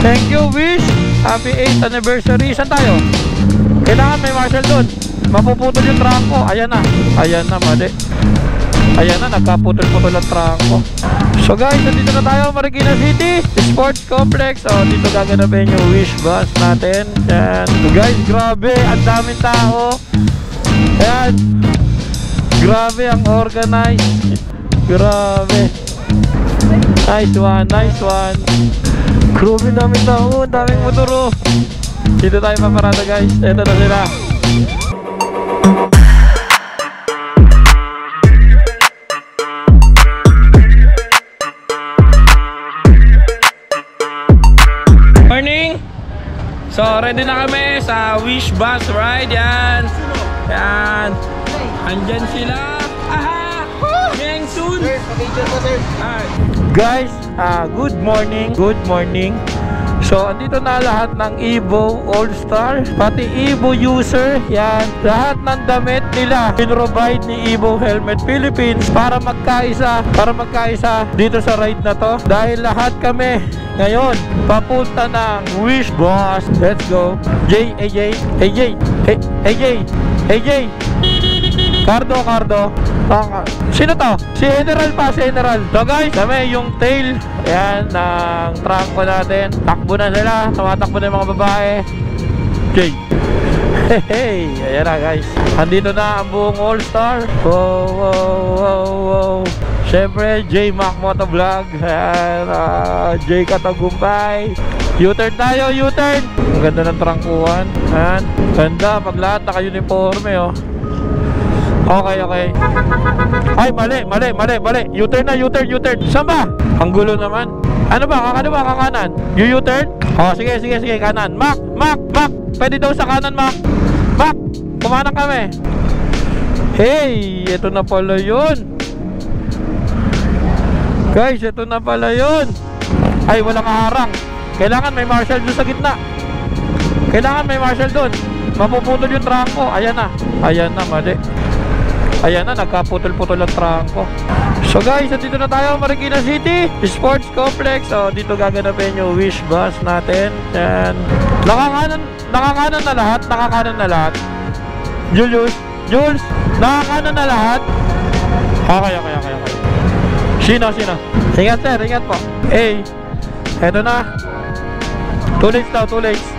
Thank you, Wish. Happy 8th anniversary. Saan tayo? Kailangan may marshal doon. Mapuputol yung trangko. Ayan na. Ayan na, mali. Ayan na, nagkaputol-putol ang trangko. So guys, nandito na tayo, Marikina City Sports Complex. So dito gaganapin yung Wish bus natin. Yan. So guys, grabe, ang daming tao. Ayan. Grabe ang organized. Grabe. Nice one, nice one. Grabe, daming tao, daming motor. Dito tayo paparada guys. Ito na sila. Morning! So ready na kami sa Wish bus ride. Yan. Yan. Andyan sila. Aha! Yang soon! Guys, good morning. Good morning. So andito na lahat ng Evo All-Star, pati Evo user. Yan. Lahat ng damit nila pinrovide ni Evo Helmet Philippines para magkaisa dito sa ride na to. Dahil lahat kami ngayon papunta ng Wish bus. Let's go. AJ Cardo. Sino to? Si General pa, si General. So guys, kami yung tail. Ayan, ng trangko natin. Takbo na sila. Tumatakbo na yung mga babae. Jay. Hey, ayan na guys. Andito na ang buong All-Star. Wow. Siyempre, J Mac Motovlog. Ayan, J Katagumpay. U-turn tayo, U-turn. Ang ganda ng trangkuhan. Ayan, ganda pag lahat naka-uniforme, oh. Okay. Ay, mali. U-turn na, U-turn. Saan ba? Ang gulo naman. Ano ba? Kakanan? U-turn? Oh, sige, kanan. Mac. Pwede daw sa kanan, Mac. Kumanan kami. Hey, ito na pala yun. Guys, ito na pala yun. Ay, walang harang. Kailangan may marshal doon sa gitna. Mapuputol yung trangko. Ayan na, mali. Ayan na, nagkaputol-putol ang trangko. So guys, dito na tayo, Marikina City Sports Complex. So dito gaganapin yung Wish bus natin. And nakakanan na lahat. Jules, nakakanan na lahat. Okay. Sino? Ingat sir, ingat po. Hey, eto na. 2 lanes daw.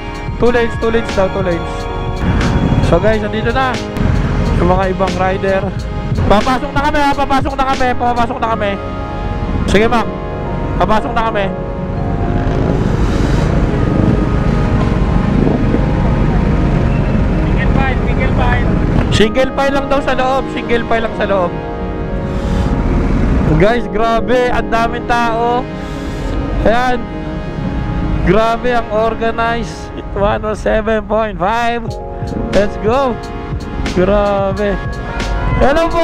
So guys, nandito na yung mga ibang rider. Papasok na kami. Sige, Mac. Papasok na kami. Single file lang daw sa loob. Guys, grabe, ang daming tao. Ayan. Grabe ang organized. 107.5. Let's go. Grabe. Hello po.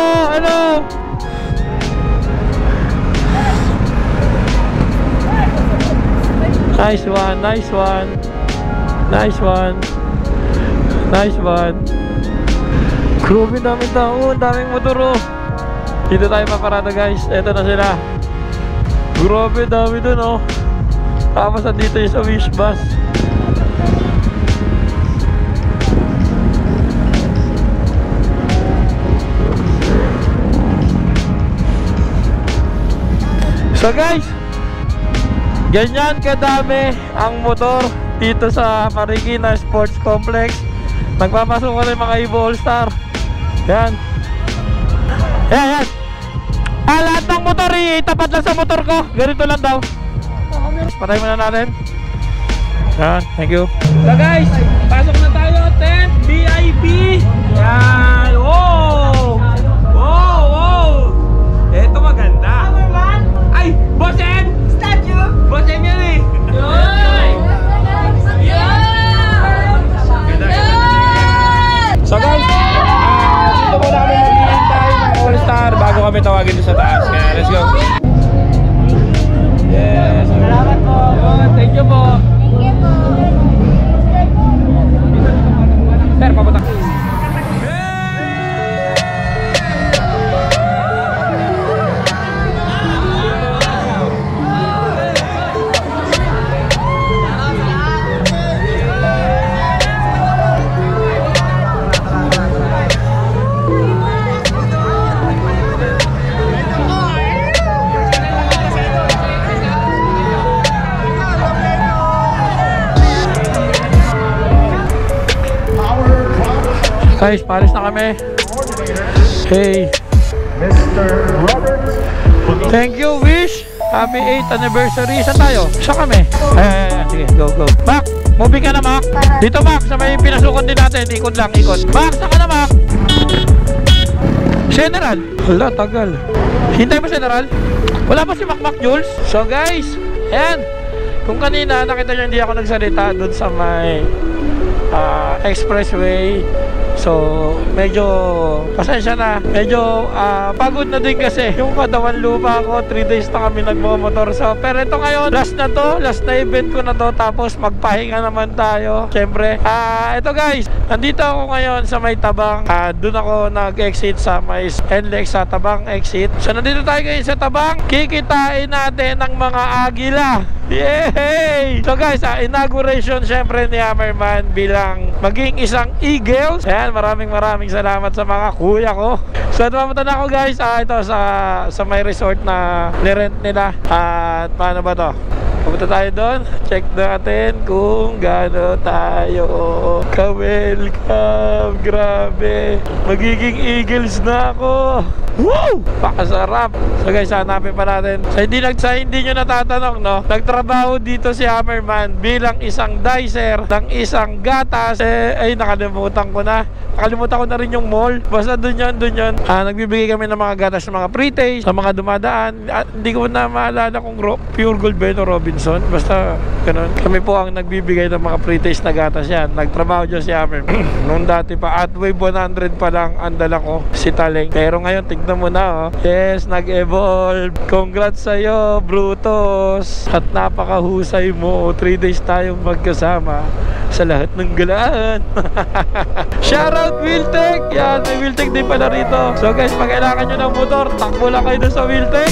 Nice one. Grabe, daming tao, daming motor. Dito tayo paparada guys. Eto na sila. Grabe, dami dun oh. Tapos andito yung sa Wish bus. So guys, ganyan kadami ang motor dito sa Marikina Sports Complex. Nagpapasok ko na yung mga Evo All-Star. Yan. Lahat ng motor tapat lang sa motor ko. Ganito lang daw. Patay muna natin. Yan, thank you. So guys, pasok na tayo. Tent VIP. Yan. Wow. Ito maganda. Ay, Boss M! Statue! Boss M yan eh! So guys, dito muna kami maghihintay ng All-Star bago kami tawagin sa taas. Kaya let's go! Yes! Salamat po! Thank you po! Sir, papunta! Hey! Guys, palis na kami. Hey. Thank you, Wish. Happy 8th anniversary. Saan tayo? Saan kami? Ayan. Sige, go, go. Mac, movie ka na, Mac. Dito, Mac, sa may pinasukan din natin. Ikot lang, ikot. Mac, saan ka na, Mac? General. Hala, tagal. Hintay mo, General. Wala pa si Mac Jules. So, guys, ayan. Kung kanina, nakita nyo hindi ako nagsalita doon sa may expressway. So, medyo pasensya na. Medyo pagod na din kasi yung katawan lupa ko. 3 days na kami nagmamotor. So, pero ito ngayon, last na to. Last na event ko na to. Tapos magpahinga naman tayo. Siyempre, ito guys, nandito ako ngayon sa may Tabang. Doon ako nag-exit sa may NLEX sa Tabang exit. So, nandito tayo ngayon sa Tabang. Kikitain natin ng mga agila. Yay! So guys, inauguration syempre ni Hammerman bilang maging isang Eagles. Ayan, maraming salamat sa mga kuya ko. So pumunta na ako guys, ito sa may resort na nirent nila. At paano ba to? Pumunta tayo doon, check natin kung gaano tayo ka-welcome. Grabe, magiging Eagles na ako. Woo! Pakasarap. So guys, hanapin pa natin. Sa hindi nyo natatanong, no? Nagtrabaho dito si Hammerman bilang isang dicer ng isang gatas. Ay, nakalimutan ko na. Nakalimutan ko na rin yung mall. Basta dun yun. Nagbibigay kami ng mga gatas ng mga pre-taste, sa mga dumadaan. Hindi ko na maalala kung Pure Gold Ben o Robinson. Basta ganun. Kami po ang nagbibigay ng mga pre-taste na gatas yan. Nagtrabaho dyan si Hammerman. Noong dati pa, at wave 100 pa lang ang dala ko, si Taleng. Pero ngayon, tignan mo na, oh. Yes, nag-evolve. Congrats sa'yo, Brutus. At napakahusay mo. 3 days tayong magkasama sa lahat ng galaan. Shoutout Wiltec. Yan, may Wiltec din pala rito. So guys, pag kailangan nyo ng motor, takbo lang kayo sa Wiltec.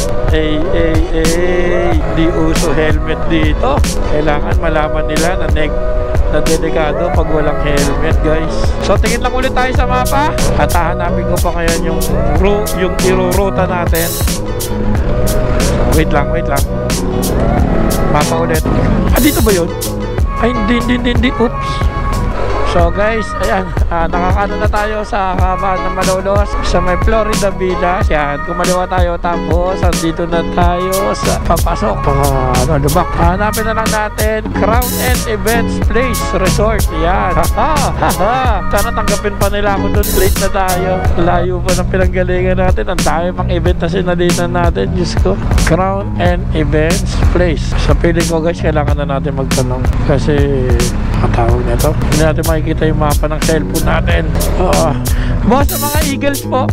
Di uso helmet dito. Kailangan malaman nila na delikado pag walang helmet, guys. So tingin lang ulit tayo sa mapa at hahanapin ko pa ngayon yung iruruta natin. So, wait lang mapa ulit. Dito ba yun? Ay, hindi. Oops. So guys, ayan, nakakano na tayo sa haba ng Malolos sa may Florida Villa. Yan, kumaliwa tayo tapos andito na tayo sa papasok. Diba? Hanapin na lang natin Crown and Events Place Resort. Yan. Sana tanggapin pa nila ako doon. Late na tayo. Layo pa ng pinanggalingan natin. Ang dami pang event na sinalitan natin. Diyos ko. Crown and Events Place. Sa piling ko guys, kailangan na natin magtanong kasi tawag na ito. Hindi natin makikita yung mapa ng cellphone natin. Boss, sa mga Eagles po.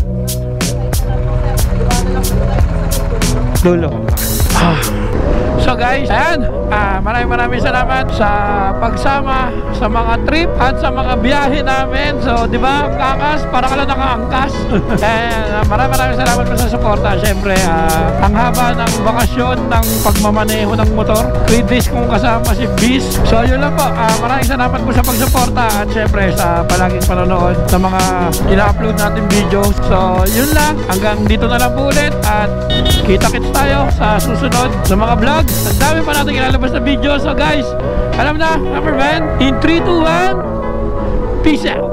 Dulo. So guys, ayan, maraming salamat sa pagsama sa mga trip at sa mga biyahe namin. So, di ba, ang kakas, para ka lang nakaangkas. Ayan, maraming salamat po sa suporta. Siyempre, ang haba ng bakasyon ng pagmamaneho ng motor. 3 days kong kasama si Bis. So, yun lang po. Maraming salamat po sa pagsuporta at siyempre sa palaging panonood sa mga ina-upload natin videos. So, yun lang. Hanggang dito na lang po ulit at kita-kits tayo sa susunod na mga vlog. Ang dami pa natin ilalabas na video. So guys, alam na, Hammerman, in 3, 2, 1, peace out.